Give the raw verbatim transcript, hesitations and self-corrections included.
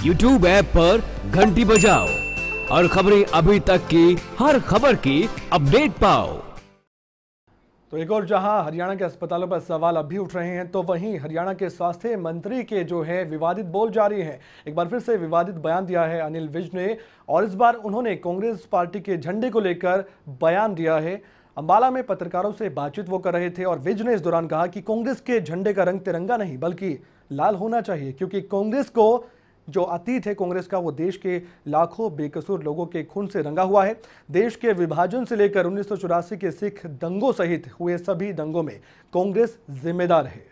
YouTube app पर घंटी बजाओ और खबरें अभी तक की हर खबर की अपडेट पाओ। तो एक और जहां हरियाणा के अस्पतालों पर सवाल अब भी उठ रहे हैं, तो वहीं हरियाणा के स्वास्थ्य मंत्री के जो है विवादित बोल जारी है। एक बार फिर से विवादित बयान दिया है अनिल विज ने, और इस बार उन्होंने कांग्रेस पार्टी के झंडे को लेकर बयान दिया है। अंबाला में पत्रकारों से बातचीत वो कर रहे थे और विज ने इस दौरान कहा कि कांग्रेस के झंडे का रंग तिरंगा नहीं बल्कि लाल होना चाहिए, क्योंकि कांग्रेस को जो अतीत है कांग्रेस का वो देश के लाखों बेकसूर लोगों के खून से रंगा हुआ है। देश के विभाजन से लेकर उन्नीस सौ चौरासी के सिख दंगों सहित हुए सभी दंगों में कांग्रेस जिम्मेदार है।